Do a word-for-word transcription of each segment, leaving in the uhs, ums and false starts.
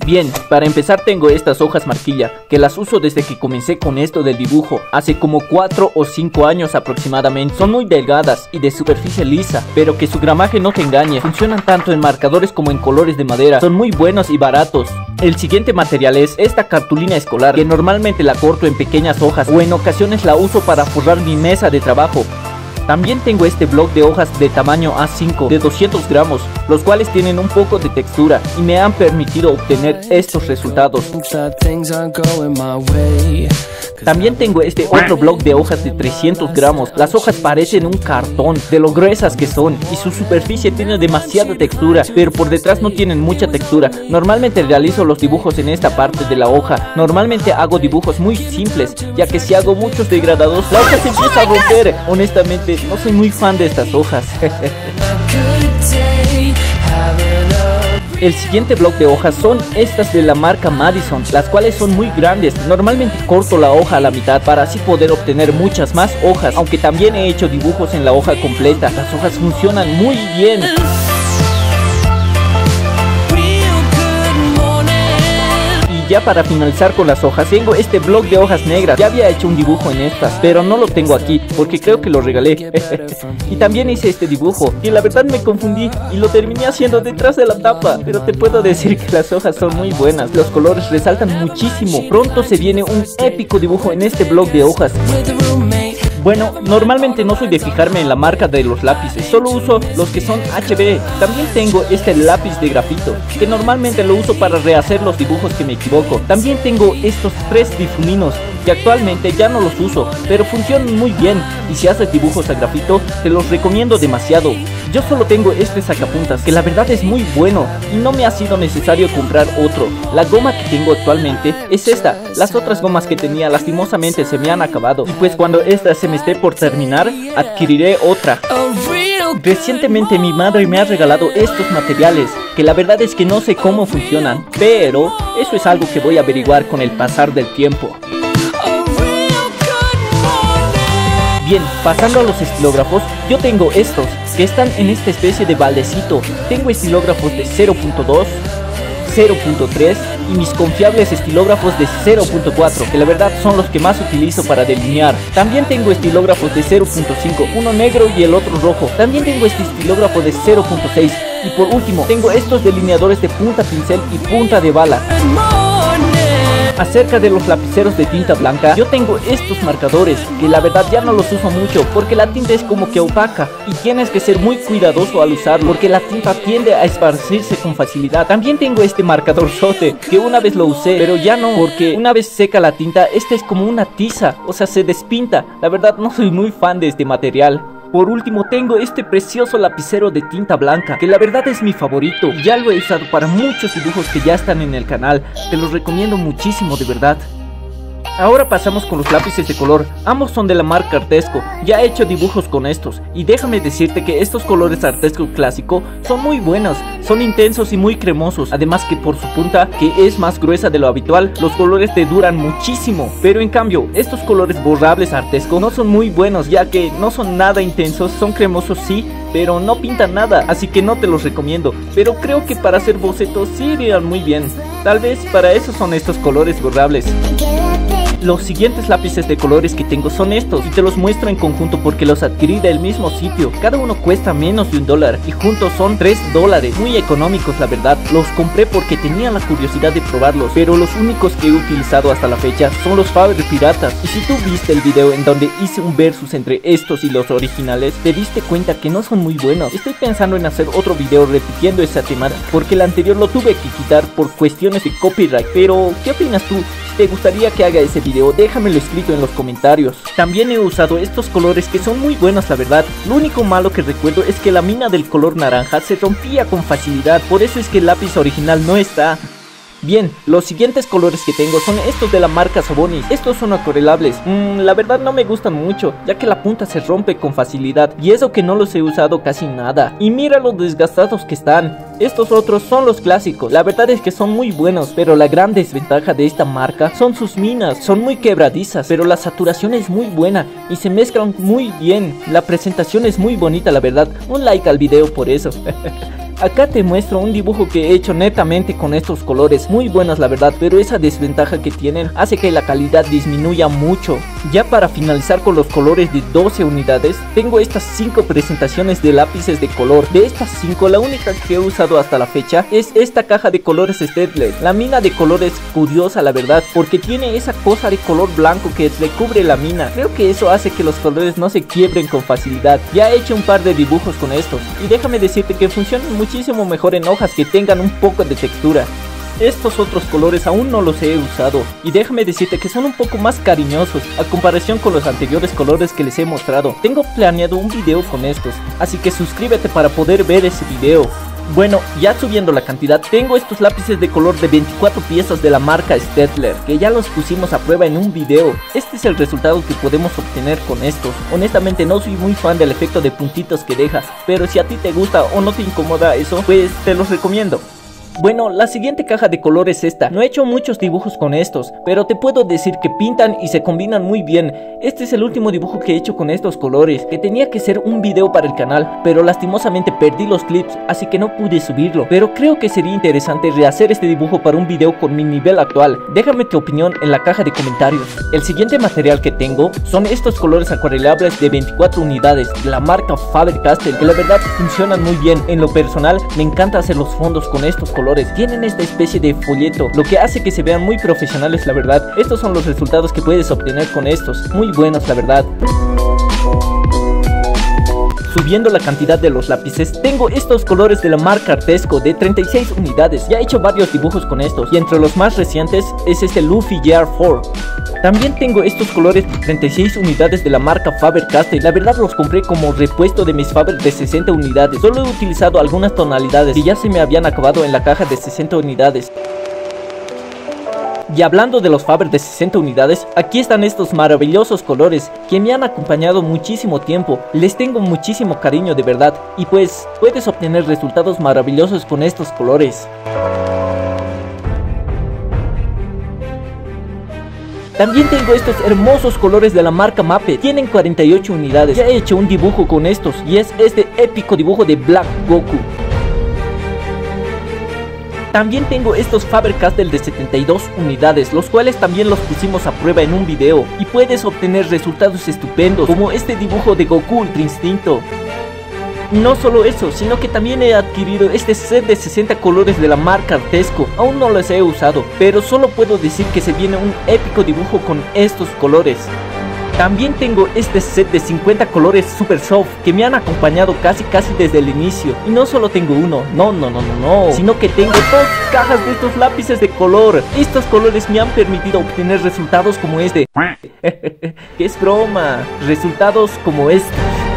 Bien, para empezar tengo estas hojas marquilla, que las uso desde que comencé con esto del dibujo, hace como cuatro o cinco años aproximadamente. Son muy delgadas y de superficie lisa, pero que su gramaje no te engañe. Funcionan tanto en marcadores como en colores de madera. Son muy buenos y baratos. El siguiente material es esta cartulina escolar, que normalmente la corto en pequeñas hojas o en ocasiones la uso para forrar mi mesa de trabajo. También tengo este bloc de hojas de tamaño A cinco de doscientos gramos, los cuales tienen un poco de textura y me han permitido obtener estos resultados. También tengo este otro bloc de hojas de trescientos gramos. Las hojas parecen un cartón de lo gruesas que son y su superficie tiene demasiada textura, pero por detrás no tienen mucha textura. Normalmente realizo los dibujos en esta parte de la hoja. Normalmente hago dibujos muy simples, ya que si hago muchos degradados la hoja se empieza a romper. Honestamente no soy muy fan de estas hojas. El siguiente bloc de hojas son estas de la marca Madison, las cuales son muy grandes. Normalmente corto la hoja a la mitad para así poder obtener muchas más hojas, aunque también he hecho dibujos en la hoja completa. Las hojas funcionan muy bien. Ya para finalizar con las hojas, tengo este bloc de hojas negras. Ya había hecho un dibujo en estas, pero no lo tengo aquí porque creo que lo regalé. Y también hice este dibujo, y la verdad me confundí y lo terminé haciendo detrás de la tapa. Pero te puedo decir que las hojas son muy buenas. Los colores resaltan muchísimo. Pronto se viene un épico dibujo en este bloc de hojas. Bueno, normalmente no soy de fijarme en la marca de los lápices, solo uso los que son H B. También tengo este lápiz de grafito, que normalmente lo uso para rehacer los dibujos que me equivoco. También tengo estos tres difuminos, que actualmente ya no los uso, pero funcionan muy bien, y si haces dibujos a grafito, te los recomiendo demasiado. Yo solo tengo este sacapuntas, que la verdad es muy bueno, y no me ha sido necesario comprar otro. La goma que tengo actualmente es esta. Las otras gomas que tenía lastimosamente se me han acabado, y pues cuando esta se me esté por terminar, adquiriré otra. Recientemente mi madre me ha regalado estos materiales, que la verdad es que no sé cómo funcionan, pero eso es algo que voy a averiguar con el pasar del tiempo. Bien, pasando a los estilógrafos, yo tengo estos, que están en esta especie de baldecito. Tengo estilógrafos de cero punto dos, cero punto tres y mis confiables estilógrafos de cero punto cuatro, que la verdad son los que más utilizo para delinear. También tengo estilógrafos de cero punto cinco, uno negro y el otro rojo. También tengo este estilógrafo de cero punto seis. Y por último, tengo estos delineadores de punta pincel y punta de bala. Acerca de los lapiceros de tinta blanca, yo tengo estos marcadores, que la verdad ya no los uso mucho, porque la tinta es como que opaca, y tienes que ser muy cuidadoso al usarlo, porque la tinta tiende a esparcirse con facilidad. También tengo este marcador sote, que una vez lo usé, pero ya no, porque una vez seca la tinta, esta es como una tiza, o sea se despinta. La verdad no soy muy fan de este material. Por último tengo este precioso lapicero de tinta blanca, que la verdad es mi favorito, y ya lo he usado para muchos dibujos que ya están en el canal. Te los recomiendo muchísimo, de verdad. Ahora pasamos con los lápices de color. Ambos son de la marca Artesco. Ya he hecho dibujos con estos, y déjame decirte que estos colores Artesco clásico son muy buenos. Son intensos y muy cremosos. Además que por su punta, que es más gruesa de lo habitual, los colores te duran muchísimo. Pero en cambio, estos colores borrables Artesco no son muy buenos, ya que no son nada intensos. Son cremosos sí, pero no pintan nada, así que no te los recomiendo. Pero creo que para hacer bocetos sí irían muy bien. Tal vez para eso son estos colores borrables. Los siguientes lápices de colores que tengo son estos, y te los muestro en conjunto porque los adquirí del mismo sitio. Cada uno cuesta menos de un dólar y juntos son tres dólares, muy económicos la verdad. Los compré porque tenía la curiosidad de probarlos, pero los únicos que he utilizado hasta la fecha son los Faber Piratas. Y si tú viste el video en donde hice un versus entre estos y los originales, te diste cuenta que no son muy buenos. Estoy pensando en hacer otro video repitiendo esa temática, porque el anterior lo tuve que quitar por cuestiones de copyright. Pero ¿qué opinas tú? ¿Te gustaría que haga ese video? Déjamelo escrito en los comentarios. También he usado estos colores que son muy buenos la verdad. Lo único malo que recuerdo es que la mina del color naranja se rompía con facilidad. Por eso es que el lápiz original no está. Bien, los siguientes colores que tengo son estos de la marca Sabonis. Estos son acuarelables. Mm, la verdad no me gustan mucho, ya que la punta se rompe con facilidad, y eso que no los he usado casi nada. Y mira lo desgastados que están. Estos otros son los clásicos. La verdad es que son muy buenos, pero la gran desventaja de esta marca son sus minas. Son muy quebradizas, pero la saturación es muy buena y se mezclan muy bien. La presentación es muy bonita la verdad. Un like al video por eso. Acá te muestro un dibujo que he hecho netamente con estos colores, muy buenos la verdad, pero esa desventaja que tienen hace que la calidad disminuya mucho. Ya para finalizar con los colores de doce unidades, tengo estas cinco presentaciones de lápices de color. De estas cinco, la única que he usado hasta la fecha es esta caja de colores Staedtler. La mina de color es curiosa la verdad, porque tiene esa cosa de color blanco que recubre la mina. Creo que eso hace que los colores no se quiebren con facilidad. Ya he hecho un par de dibujos con estos y déjame decirte que funcionan muchísimo mejor en hojas que tengan un poco de textura. Estos otros colores aún no los he usado y déjame decirte que son un poco más cariñosos a comparación con los anteriores colores que les he mostrado. Tengo planeado un video con estos, así que suscríbete para poder ver ese video. Bueno, ya subiendo la cantidad, tengo estos lápices de color de veinticuatro piezas de la marca Staedtler, que ya los pusimos a prueba en un video. Este es el resultado que podemos obtener con estos. Honestamente no soy muy fan del efecto de puntitos que deja, pero si a ti te gusta o no te incomoda eso, pues te los recomiendo. Bueno, la siguiente caja de color es esta. No he hecho muchos dibujos con estos, pero te puedo decir que pintan y se combinan muy bien. Este es el último dibujo que he hecho con estos colores, que tenía que ser un video para el canal, pero lastimosamente perdí los clips, así que no pude subirlo. Pero creo que sería interesante rehacer este dibujo para un video con mi nivel actual. Déjame tu opinión en la caja de comentarios. El siguiente material que tengo son estos colores acuarelables de veinticuatro unidades, de la marca Faber-Castell, que la verdad funcionan muy bien. En lo personal, me encanta hacer los fondos con estos colores. Tienen esta especie de folleto, lo que hace que se vean muy profesionales la verdad. Estos son los resultados que puedes obtener con estos, muy buenos la verdad. Subiendo la cantidad de los lápices, tengo estos colores de la marca Artesco de treinta y seis unidades. Ya he hecho varios dibujos con estos y entre los más recientes es este Luffy G R cuatro. También tengo estos colores de treinta y seis unidades de la marca Faber-Castell. La verdad los compré como repuesto de mis Faber de sesenta unidades. Solo he utilizado algunas tonalidades que ya se me habían acabado en la caja de sesenta unidades. Y hablando de los Faber de sesenta unidades, aquí están estos maravillosos colores que me han acompañado muchísimo tiempo. Les tengo muchísimo cariño de verdad y pues puedes obtener resultados maravillosos con estos colores. También tengo estos hermosos colores de la marca Maped, tienen cuarenta y ocho unidades. Ya he hecho un dibujo con estos y es este épico dibujo de Black Goku. También tengo estos Faber-Castell de setenta y dos unidades, los cuales también los pusimos a prueba en un video y puedes obtener resultados estupendos como este dibujo de Goku Ultra Instinto. No solo eso, sino que también he adquirido este set de sesenta colores de la marca Artesco. Aún no los he usado, pero solo puedo decir que se viene un épico dibujo con estos colores. También tengo este set de cincuenta colores Super Soft que me han acompañado casi casi desde el inicio. Y no solo tengo uno, no, no, no, no, no, sino que tengo dos cajas de estos lápices de color. Estos colores me han permitido obtener resultados como este. Que es broma, resultados como estos.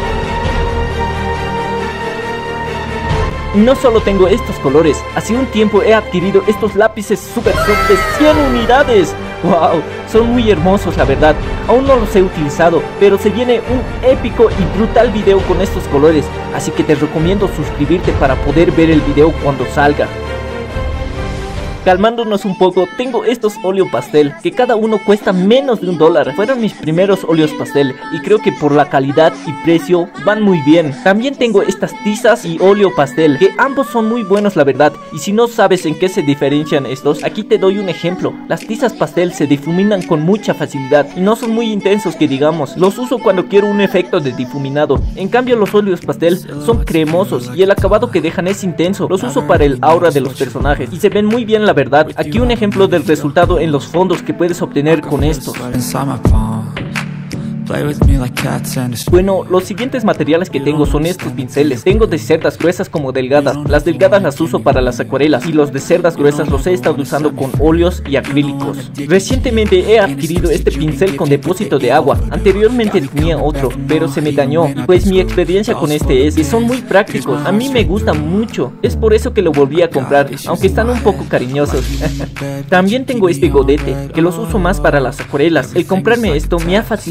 No solo tengo estos colores, hace un tiempo he adquirido estos lápices Super Soft de cien unidades. Wow, son muy hermosos la verdad. Aún no los he utilizado, pero se viene un épico y brutal video con estos colores, así que te recomiendo suscribirte para poder ver el video cuando salga. Calmándonos un poco, tengo estos óleo pastel, que cada uno cuesta menos de un dólar. Fueron mis primeros óleos pastel y creo que por la calidad y precio van muy bien. También tengo estas tizas y óleo pastel, que ambos son muy buenos la verdad. Y si no sabes en qué se diferencian estos, aquí te doy un ejemplo. Las tizas pastel se difuminan con mucha facilidad y no son muy intensos que digamos. Los uso cuando quiero un efecto de difuminado. En cambio los óleos pastel son cremosos y el acabado que dejan es intenso. Los uso para el aura de los personajes y se ven muy bien la verdad. Aquí un ejemplo del resultado en los fondos que puedes obtener con estos. Bueno, los siguientes materiales que tengo son estos pinceles. Tengo de cerdas gruesas como delgadas. Las delgadas las uso para las acuarelas y los de cerdas gruesas los he estado usando con óleos y acrílicos. Recientemente he adquirido este pincel con depósito de agua. Anteriormente tenía otro, pero se me dañó. Pues mi experiencia con este es que son muy prácticos. A mí me gustan mucho. Es por eso que lo volví a comprar, aunque están un poco cariñosos. También tengo este godete, que los uso más para las acuarelas. El comprarme esto me ha facilitado mucho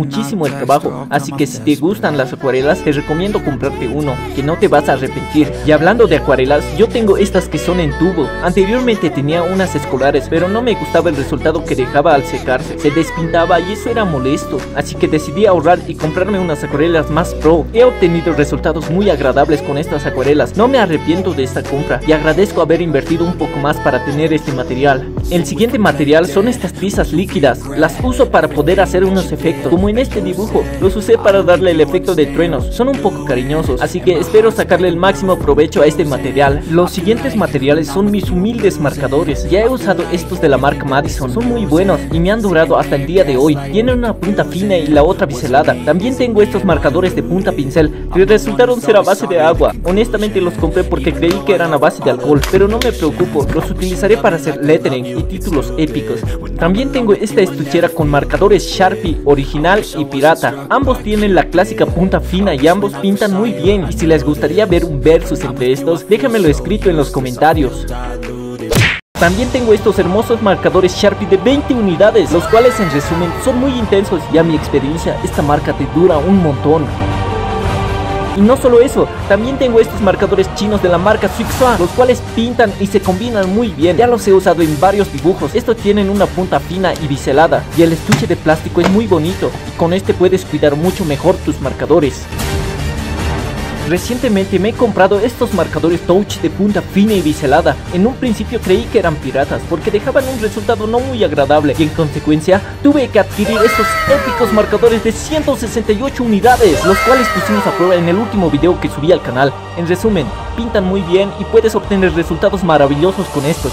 muchísimo el trabajo, así que si te gustan las acuarelas te recomiendo comprarte uno, que no te vas a arrepentir. Y hablando de acuarelas, yo tengo estas que son en tubo. Anteriormente tenía unas escolares, pero no me gustaba el resultado que dejaba al secarse, se despintaba y eso era molesto, así que decidí ahorrar y comprarme unas acuarelas más pro. He obtenido resultados muy agradables con estas acuarelas, no me arrepiento de esta compra y agradezco haber invertido un poco más para tener este material. El siguiente material son estas tizas líquidas, las uso para poder hacer unos efectos, como en este dibujo, los usé para darle el efecto de truenos, son un poco cariñosos, así que espero sacarle el máximo provecho a este material. Los siguientes materiales son mis humildes marcadores, ya he usado estos de la marca Madison, son muy buenos y me han durado hasta el día de hoy, tienen una punta fina y la otra biselada. También tengo estos marcadores de punta pincel que resultaron ser a base de agua, honestamente los compré porque creí que eran a base de alcohol, pero no me preocupo, los utilizaré para hacer lettering y títulos épicos. También tengo esta estuchera con marcadores Sharpie original y pirata, ambos tienen la clásica punta fina y ambos pintan muy bien, y si les gustaría ver un versus entre estos, déjamelo escrito en los comentarios. También tengo estos hermosos marcadores Sharpie de veinte unidades, los cuales en resumen son muy intensos y a mi experiencia esta marca te dura un montón. Y no solo eso, también tengo estos marcadores chinos de la marca Suixua, los cuales pintan y se combinan muy bien, ya los he usado en varios dibujos. Estos tienen una punta fina y biselada y el estuche de plástico es muy bonito y con este puedes cuidar mucho mejor tus marcadores. Recientemente me he comprado estos marcadores touch de punta fina y biselada. En un principio creí que eran piratas porque dejaban un resultado no muy agradable y en consecuencia tuve que adquirir estos épicos marcadores de ciento sesenta y ocho unidades, los cuales pusimos a prueba en el último video que subí al canal. En resumen, pintan muy bien y puedes obtener resultados maravillosos con estos.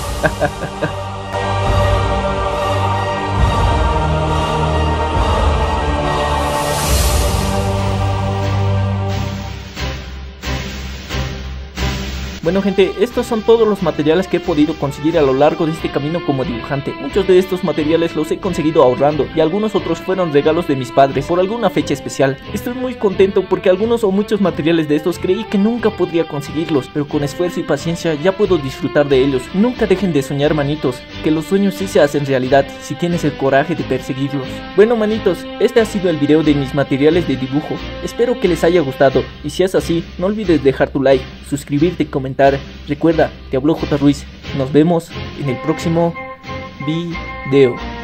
Bueno gente, estos son todos los materiales que he podido conseguir a lo largo de este camino como dibujante. Muchos de estos materiales los he conseguido ahorrando y algunos otros fueron regalos de mis padres por alguna fecha especial. Estoy muy contento porque algunos o muchos materiales de estos creí que nunca podría conseguirlos, pero con esfuerzo y paciencia ya puedo disfrutar de ellos. Nunca dejen de soñar, manitos, que los sueños sí se hacen realidad si tienes el coraje de perseguirlos. Bueno manitos, este ha sido el video de mis materiales de dibujo. Espero que les haya gustado y si es así, no olvides dejar tu like, suscribirte y comentar. Recuerda, te habló J. Ruiz. Nos vemos en el próximo video.